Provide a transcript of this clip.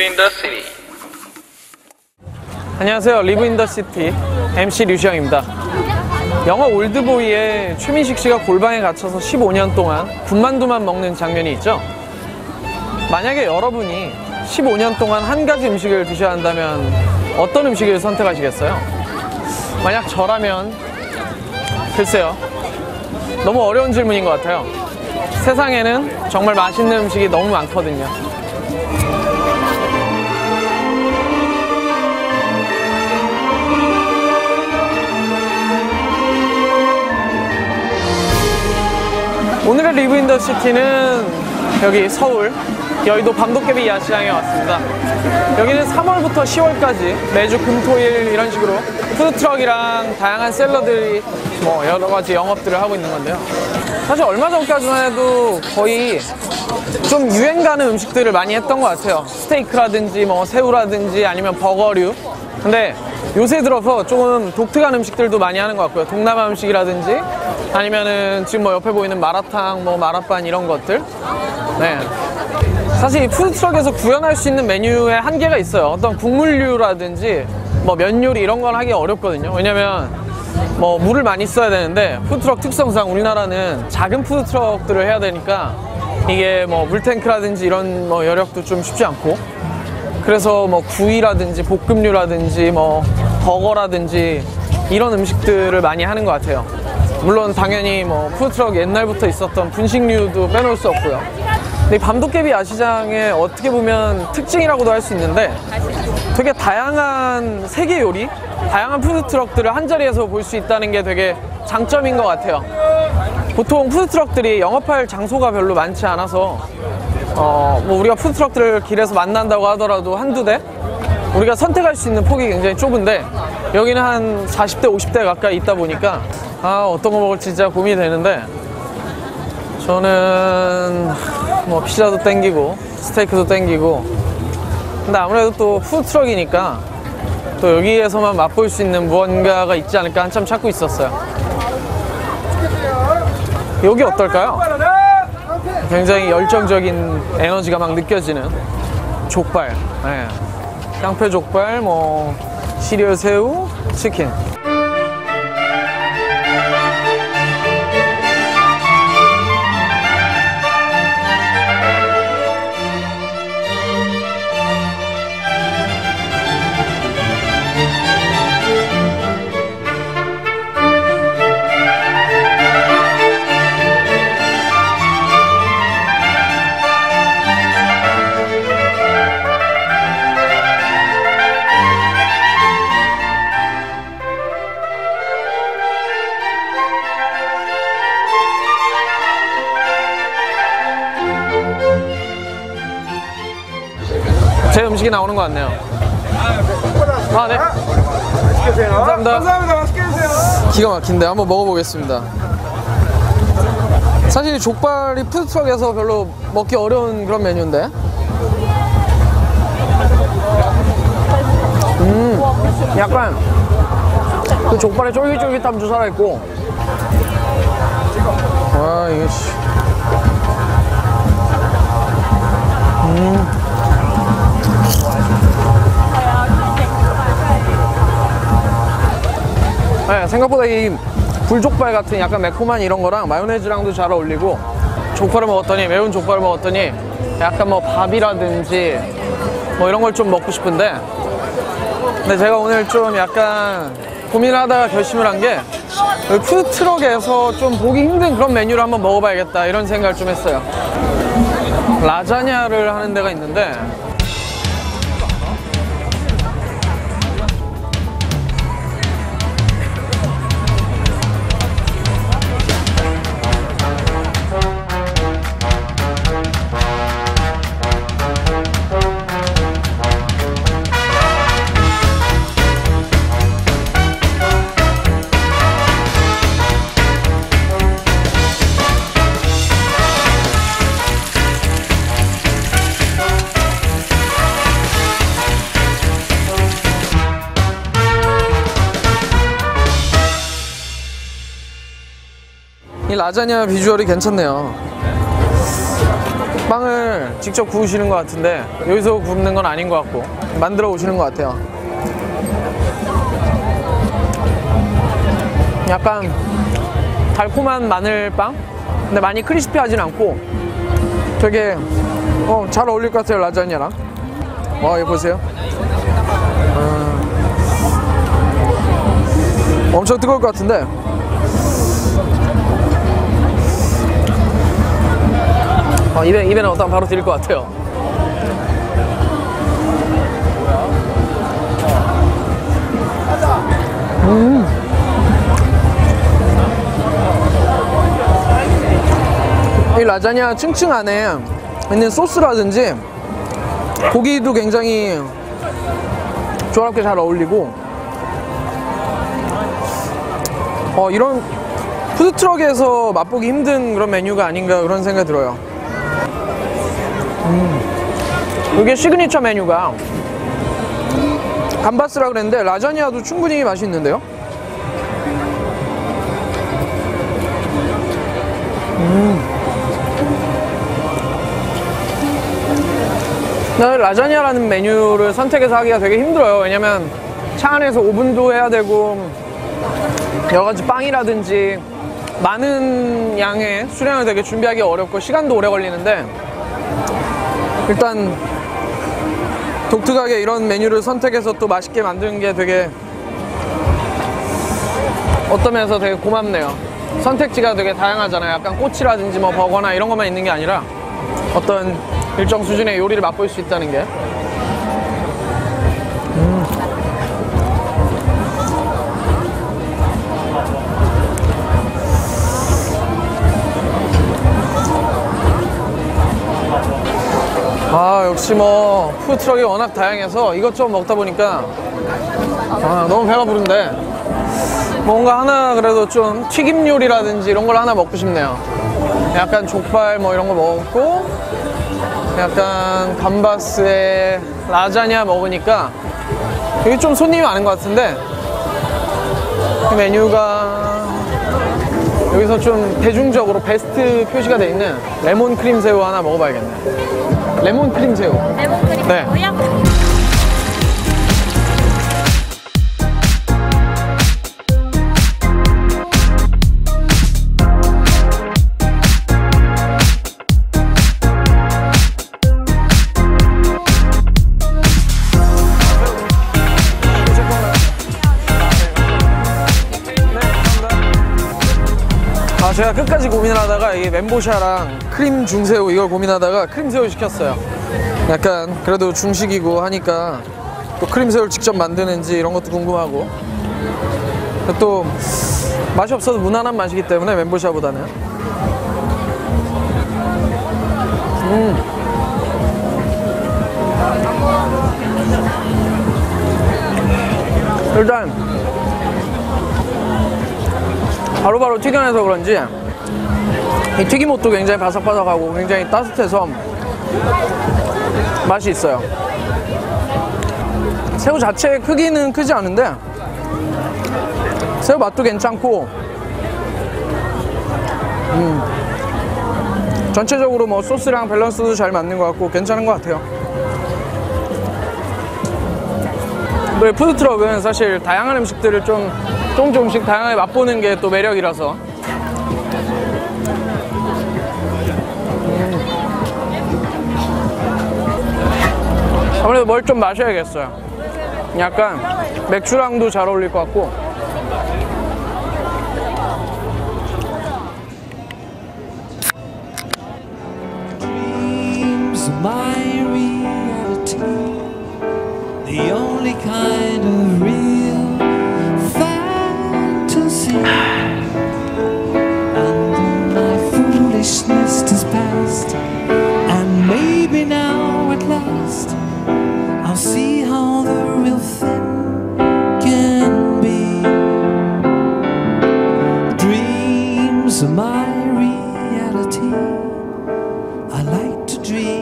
in the city. 안녕하세요. 리브 인 더 시티 MC 류시영입니다. 영화 올드보이에 최민식 씨가 골방에 갇혀서 15년 동안 군만두만 먹는 장면이 있죠. 만약에 여러분이 15년 동안 한 가지 음식을 드셔야 한다면 어떤 음식을 선택하시겠어요? 만약 저라면 글쎄요, 너무 어려운 질문인 것 같아요. 세상에는 정말 맛있는 음식이 너무 많거든요. 오늘의 리브 인 더 시티는 여기 서울 여의도 밤도깨비 야시장에 왔습니다. 여기는 3월부터 10월까지 매주 금토일 이런 식으로 푸드트럭이랑 다양한 셀러들이 뭐 여러 가지 영업들을 하고 있는 건데요. 사실 얼마 전까지만 해도 거의 좀 유행 가는 음식들을 많이 했던 것 같아요. 스테이크라든지 뭐 새우라든지 아니면 버거류. 근데 요새 들어서 조금 독특한 음식들도 많이 하는 것 같고요. 동남아 음식이라든지 아니면은 지금 뭐 옆에 보이는 마라탕, 뭐 마라빵 이런 것들. 네. 사실 이 푸드트럭에서 구현할 수 있는 메뉴에 한계가 있어요. 어떤 국물류라든지 뭐 면 요리 이런 건 하기 어렵거든요. 왜냐면 뭐 물을 많이 써야 되는데 푸드트럭 특성상 우리나라는 작은 푸드트럭들을 해야 되니까 이게 뭐 물탱크라든지 이런 뭐 여력도 좀 쉽지 않고, 그래서 뭐 구이라든지 볶음류라든지 뭐 버거라든지 이런 음식들을 많이 하는 것 같아요. 물론 당연히 뭐 푸드트럭 옛날부터 있었던 분식류도 빼놓을 수 없고요. 근데 이 밤도깨비 야시장의 어떻게 보면 특징이라고도 할 수 있는데 되게 다양한 세계 요리, 다양한 푸드트럭들을 한자리에서 볼 수 있다는 게 되게 장점인 것 같아요. 보통 푸드트럭들이 영업할 장소가 별로 많지 않아서 뭐 우리가 푸드트럭들을 길에서 만난다고 하더라도 한두 대? 우리가 선택할 수 있는 폭이 굉장히 좁은데 여기는 한 40대, 50대 가까이 있다 보니까 어떤 거 먹을지 진짜 고민이 되는데, 저는 뭐 피자도 땡기고 스테이크도 땡기고, 근데 아무래도 또 푸드트럭이니까 또 여기에서만 맛볼 수 있는 무언가가 있지 않을까 한참 찾고 있었어요. 여기 어떨까요? 굉장히 열정적인 에너지가 막 느껴지는 족발, 네. 깡패 족발, 뭐 시리얼 새우, 치킨. 제 음식이 나오는 것 같네요. 네. 맛있게 드세요. 감사합니다. 감사합니다. 맛있게 드세요. 기가 막힌데 한번 먹어보겠습니다. 사실 족발이 푸드트럭에서 별로 먹기 어려운 그런 메뉴인데, 약간 그 족발의 쫄깃쫄깃함도 살아있고, 와 이게 네, 생각보다 이 불족발 같은 약간 매콤한 이런 거랑 마요네즈랑도 잘 어울리고, 족발을 먹었더니, 매운 족발을 먹었더니 약간 뭐 밥이라든지 뭐 이런 걸 좀 먹고 싶은데, 근데 제가 오늘 좀 약간 고민을 하다가 결심을 한 게 푸드트럭에서 좀 보기 힘든 그런 메뉴를 한번 먹어봐야겠다 이런 생각을 좀 했어요. 라자냐를 하는 데가 있는데, 이 라자냐 비주얼이 괜찮네요. 빵을 직접 구우시는 것 같은데 여기서 굽는 건 아닌 것 같고 만들어 오시는 것 같아요. 약간 달콤한 마늘빵? 근데 많이 크리스피하진 않고 되게 잘 어울릴 것 같아요, 라자냐랑. 와, 이거 보세요. 엄청 뜨거울 것 같은데 입에 넣었다가 바로 드릴 것 같아요. 이 라자냐 층층 안에 있는 소스라든지 고기도 굉장히 조화롭게 잘 어울리고 이런 푸드트럭에서 맛보기 힘든 그런 메뉴가 아닌가 그런 생각이 들어요. 이게 시그니처 메뉴가 감바스라 그랬는데 라자냐도 충분히 맛이 있는데요. 라자냐라는 메뉴를 선택해서 하기가 되게 힘들어요. 왜냐면 차 안에서 오븐도 해야 되고 여러가지 빵이라든지 많은 양의 수량을 되게 준비하기 어렵고 시간도 오래 걸리는데 일단 독특하게 이런 메뉴를 선택해서 또 맛있게 만드는 게 되게 어떤 면에서 되게 고맙네요. 선택지가 되게 다양하잖아요. 약간 꼬치라든지 뭐 버거나 이런 것만 있는 게 아니라 어떤 일정 수준의 요리를 맛볼 수 있다는 게 역시 뭐 푸드트럭이 워낙 다양해서 이것저것 먹다 보니까 너무 배가 부른데 뭔가 하나 그래도 좀 튀김 요리라든지 이런 걸 하나 먹고 싶네요. 약간 족발 뭐 이런 거 먹고 약간 감바스에 라자냐 먹으니까 여기 좀 손님이 많은 것 같은데 이 메뉴가 여기서 좀 대중적으로 베스트 표시가 돼 있는 레몬 크림 새우 하나 먹어봐야겠네. 레몬 크림 새우. 레몬 크림 네. 새우요? 제가 끝까지 고민을 하다가 이게 멘보샤랑 크림 중새우 이걸 고민하다가 크림새우 시켰어요. 약간 그래도 중식이고 하니까 또 크림새우를 직접 만드는지 이런 것도 궁금하고 또 맛이 없어도 무난한 맛이기 때문에 멘보샤보다는 일단 바로바로 튀겨내서 그런지 이 튀김옷도 굉장히 바삭바삭하고 굉장히 따뜻해서 맛이 있어요. 새우 자체의 크기는 크지 않은데 새우 맛도 괜찮고 전체적으로 뭐 소스랑 밸런스도 잘 맞는 것 같고 괜찮은 것 같아요. 푸드트럭은 사실 다양한 음식들을 조금씩 다양하게 맛보는 게 또 매력이라서 아무래도 뭘 좀 마셔야겠어요. 약간 맥주랑도 잘 어울릴 것 같고 My reality, the only kind of real fantasy, and my foolishness is past, and maybe now at last I'll see how the real thing can be. Dreams are my reality. I like to dream.